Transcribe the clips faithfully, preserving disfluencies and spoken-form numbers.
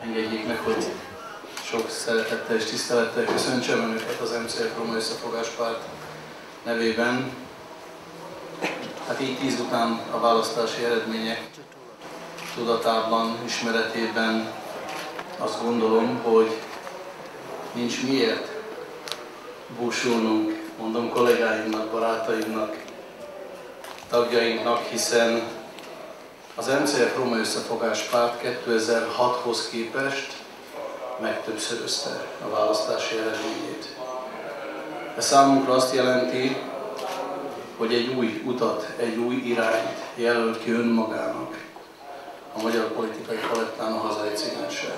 Engedjék meg, hogy sok szeretettel és tisztelettel köszöntsem Önöket az em cé ef Roma Összefogás Párt nevében. Hát így tíz után a választási eredmények tudatában, ismeretében azt gondolom, hogy nincs miért búsulnunk, mondom kollégáimnak, barátainknak, tagjainknak, hiszen az em cé ef Roma Összefogás Párt kétezer-hathoz képest megtöbbszörözte a választási eredményét. Ez számunkra azt jelenti, hogy egy új utat, egy új irányt jelölt ki önmagának a magyar politikai palettán a hazai cigányság.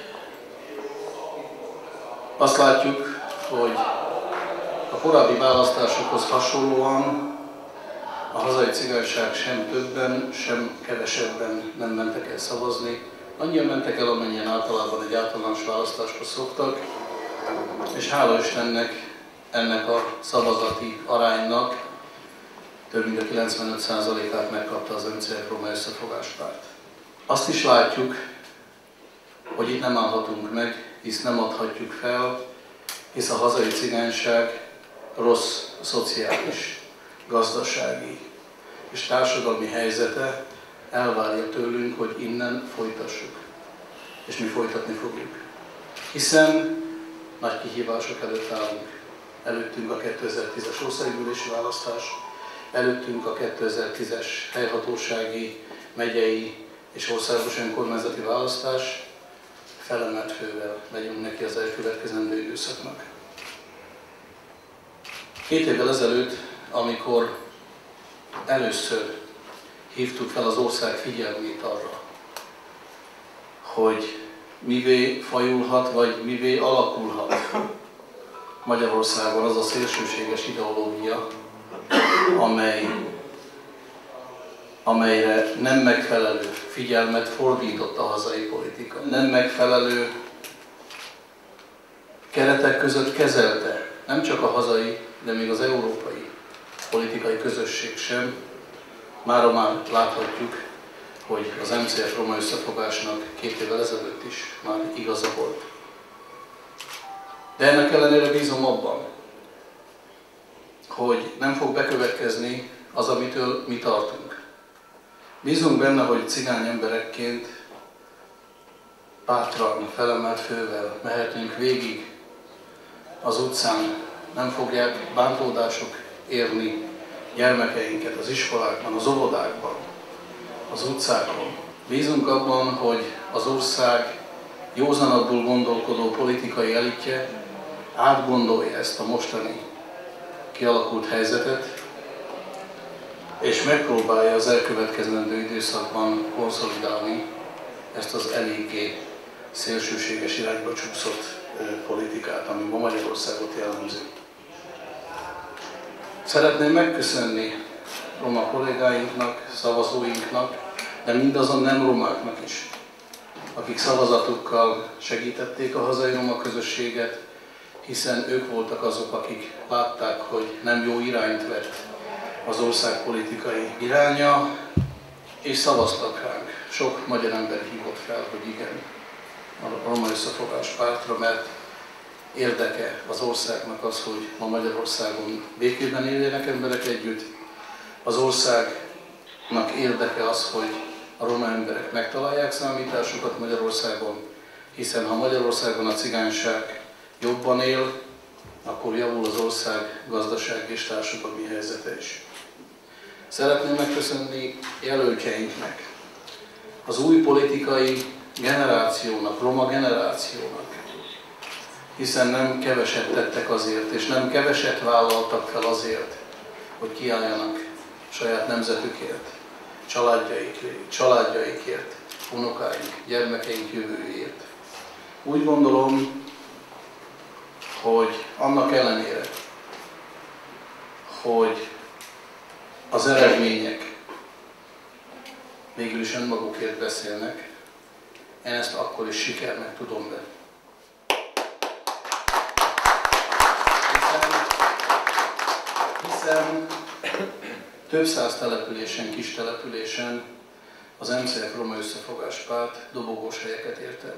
Azt látjuk, hogy a korábbi választásokhoz hasonlóan a hazai cigányság sem többen, sem kevesebben nem mentek el szavazni. Annyian mentek el, amennyien általában egy általános választásra szoktak, és hála Istennek ennek a szavazati aránynak több mint a kilencvenöt százalékát megkapta az em cé ef Roma Összefogás Párt. Azt is látjuk, hogy itt nem állhatunk meg, hisz nem adhatjuk fel, hisz a hazai cigányság rossz szociális, gazdasági és társadalmi helyzete elvárja tőlünk, hogy innen folytassuk. És mi folytatni fogjuk. Hiszen nagy kihívások előtt állunk. Előttünk a kétezer-tízes országgyűlési választás, előttünk a kétezer-tízes helyhatósági, megyei és országos önkormányzati választás. Felemelt fővel megyünk neki az elkövetkezendő időszaknak. Két évvel ezelőtt, amikor először hívtuk fel az ország figyelmét arra, hogy mivé fajulhat, vagy mivé alakulhat Magyarországon az a szélsőséges ideológia, amely, amelyre nem megfelelő figyelmet fordított a hazai politika. Nem megfelelő keretek között kezelte nem csak a hazai, de még az európai politikai közösség sem. Mára már láthatjuk, hogy az em cé ef Roma Összefogásnak két évvel ezelőtt is már igaza volt. De ennek ellenére bízom abban, hogy nem fog bekövetkezni az, amitől mi tartunk. Bízunk benne, hogy cigány emberekként bátran, felemelt fővel mehetünk végig az utcán, nem fogják bántódások érni gyermekeinket az iskolákban, az óvodákban, az utcákon. Bízunk abban, hogy az ország józanabbul gondolkodó politikai elitje átgondolja ezt a mostani kialakult helyzetet, és megpróbálja az elkövetkezendő időszakban konszolidálni ezt az eléggé szélsőséges irányba csúszott politikát, ami ma Magyarországot jellemzi. Szeretném megköszönni roma kollégáinknak, szavazóinknak, de mindazon nem romáknak is, akik szavazatukkal segítették a hazai roma közösséget, hiszen ők voltak azok, akik látták, hogy nem jó irányt vett az ország politikai iránya, és szavaztak ránk. Sok magyar ember hívott fel, hogy igen, a Roma Összefogás Pártra, mert érdeke az országnak az, hogy ma Magyarországon békében éljenek emberek együtt. Az országnak érdeke az, hogy a roma emberek megtalálják számításukat Magyarországon, hiszen ha Magyarországon a cigányság jobban él, akkor javul az ország gazdasági és társadalmi helyzete is. Szeretném megköszönni jelöltjeinknek, az új politikai generációnak, roma generációnak, hiszen nem keveset tettek azért, és nem keveset vállaltak fel azért, hogy kiálljanak saját nemzetükért, családjaikért, családjaikért, unokáink, gyermekeink jövőjéért. Úgy gondolom, hogy annak ellenére, hogy az eredmények végül is önmagukért beszélnek, én ezt akkor is sikernek tudom be. Hiszen több száz településen, kis településen az em cé ef Roma Összefogás Párt dobogós helyeket ért el.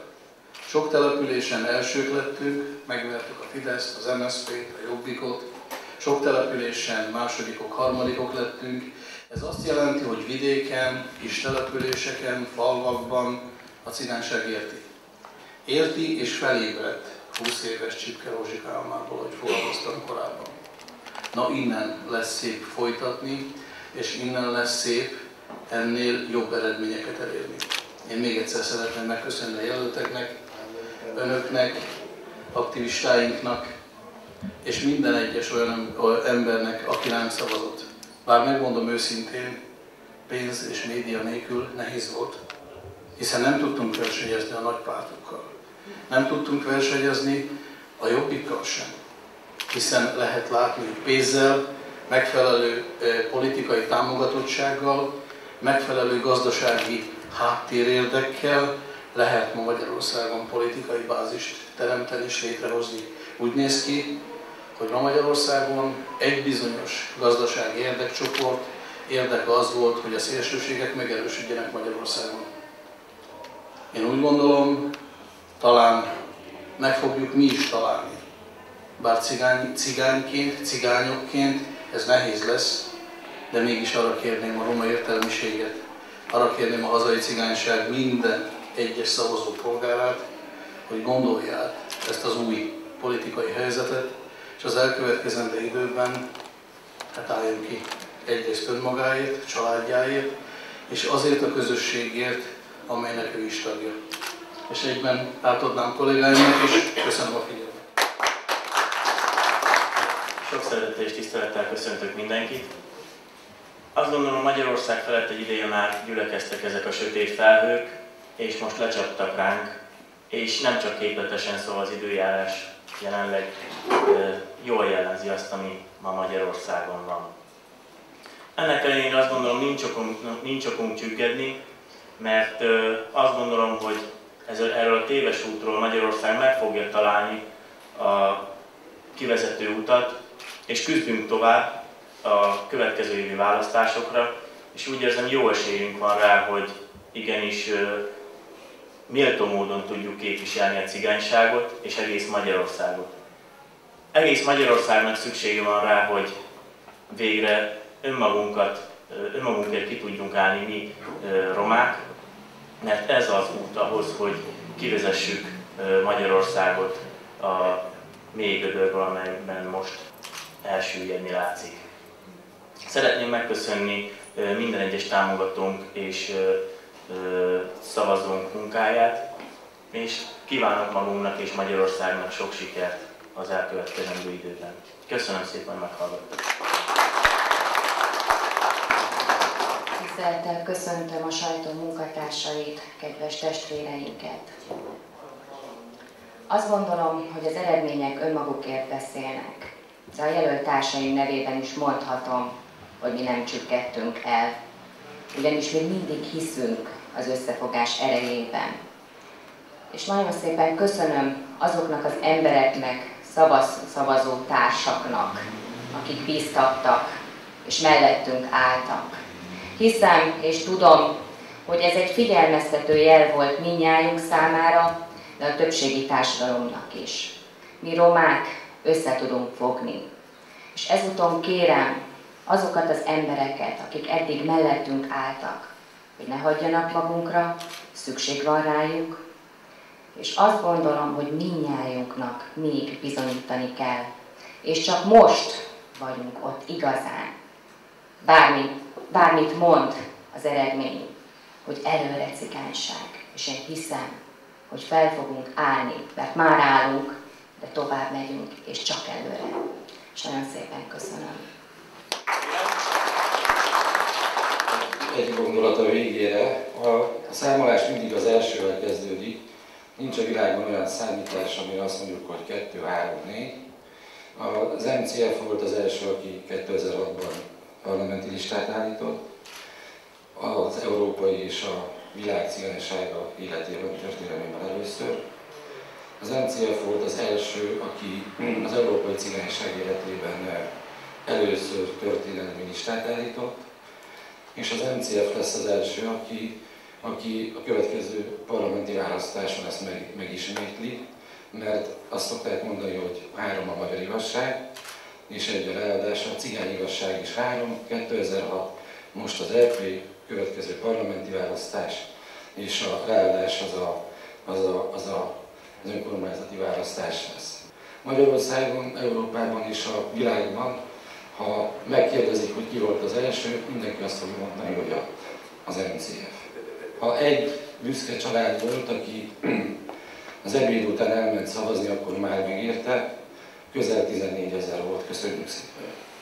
Sok településen elsők lettünk, megvertük a Fideszt, az em es zé pét, a Jobbikot. Sok településen másodikok, harmadikok lettünk. Ez azt jelenti, hogy vidéken, kis településeken, falvakban a cigányság érti. Érti és felébredt húsz éves Csipke Rózsika álmából, ahogy fogalmaztam korábban. Na innen lesz szép folytatni, és innen lesz szép ennél jobb eredményeket elérni. Én még egyszer szeretném megköszönni a jelölteknek, önöknek, aktivistáinknak, és minden egyes olyan embernek, aki rám szavazott. Bár megmondom őszintén, pénz és média nélkül nehéz volt, hiszen nem tudtunk versenyezni a nagy pártokkal. Nem tudtunk versenyezni a Jobbikkal sem, hiszen lehet látni, hogy pénzzel, megfelelő politikai támogatottsággal, megfelelő gazdasági háttérérdekkel lehet ma Magyarországon politikai bázist teremteni és létrehozni. Úgy néz ki, hogy ma Magyarországon egy bizonyos gazdasági érdekcsoport érdeke az volt, hogy a szélsőségek megerősödjenek Magyarországon. Én úgy gondolom, talán meg fogjuk mi is találni. Bár cigány, cigányként, cigányokként ez nehéz lesz, de mégis arra kérném a roma értelmiséget, arra kérném a hazai cigányság minden egyes szavazó polgárát, hogy gondolja át ezt az új politikai helyzetet, és az elkövetkezendő időben hát álljon ki egyrészt önmagáért, családjáért, és azért a közösségért, amelynek ő is tagja. És egyben átadnám kollégáimnak is, köszönöm a figyelmet. Sok szeretettel és tisztelettel köszöntök mindenkit. Azt gondolom, Magyarország felett egy ideje már gyülekeztek ezek a sötét felhők, és most lecsaptak ránk, és nem csak képletesen, szóval az időjárás jelenleg jól jellemzi azt, ami ma Magyarországon van. Ennek ellenére azt gondolom, nincs okunk, nincs okunk csüggedni, mert azt gondolom, hogy ez, erről a téves útról Magyarország meg fogja találni a kivezető utat, és küzdünk tovább a következő évi választásokra, és úgy érzem, jó esélyünk van rá, hogy igenis méltó módon tudjuk képviselni a cigányságot és egész Magyarországot. Egész Magyarországnak szüksége van rá, hogy végre önmagunkat, önmagunkért ki tudjunk állni mi romák, mert ez az út ahhoz, hogy kivezessük Magyarországot a mély gödörből, amelyben most elsüllyedni látszik. Szeretném megköszönni minden egyes támogatónk és szavazónk munkáját, és kívánok magunknak és Magyarországnak sok sikert az elkövetkezendő időben. Köszönöm szépen, hogy meghallgattak. Tisztelettel köszöntöm a sajtó munkatársait, kedves testvéreinket. Azt gondolom, hogy az eredmények önmagukért beszélnek. De a jelölt társaim nevében is mondhatom, hogy mi nem csüggedtünk el. Ugyanis még mindig hiszünk az összefogás erejében. És nagyon szépen köszönöm azoknak az embereknek, szavaz, szavazó társaknak, akik bíztattak és mellettünk álltak. Hiszem és tudom, hogy ez egy figyelmeztető jel volt mindnyájunk számára, de a többségi társadalomnak is. Mi romák össze tudunk fogni. És ezúton kérem azokat az embereket, akik eddig mellettünk álltak, hogy ne hagyjanak magunkra, szükség van rájuk, és azt gondolom, hogy mindnyájunknak még bizonyítani kell. És csak most vagyunk ott igazán. Bármi, bármit mond az eredmény, hogy előre cigányság. És én hiszem, hogy fel fogunk állni, mert már állunk, de tovább megyünk, és csak előre. És nagyon szépen köszönöm. Egy gondolat a végére. A, a számolás mindig az elsővel kezdődik. Nincs a világon olyan számítás, amire azt mondjuk, hogy kettő, három, négy. Az em cé ef volt az első, aki kétezer-hatban parlamenti listát állított. Az európai és a világ cigánysága életében, történelmében először. Az em cé ef volt az első, aki az európai cigányság életében először történelmi listát állított, és az em cé ef lesz az első, aki aki a következő parlamenti választáson ezt meg, megismétli, mert azt szokták mondani, hogy három a magyar igazság, és egy a ráadás, a cigány igazság is három, kétezer-hat, most az é pé, következő parlamenti választás, és a ráadás az a, az, a, az, a, az önkormányzati választás lesz. Magyarországon, Európában és a világban, ha megkérdezik, hogy ki volt az első, mindenki azt fogja mondani, hogy a, az em cé ef. Ha egy büszke család volt, aki az ebéd után elment szavazni, akkor már megérte, közel tizennégyezer volt. Köszönjük szépen!